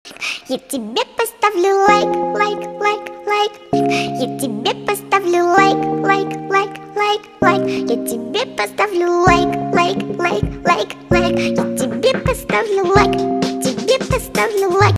Я тебе поставлю лайк, лайк, лайк, лайк. Я тебе поставлю лайк, лайк, лайк, лайк, лайк. Я тебе поставлю лайк, лайк, лайк, лайк, лайк. Я тебе поставлю лайк, тебе поставлю лайк.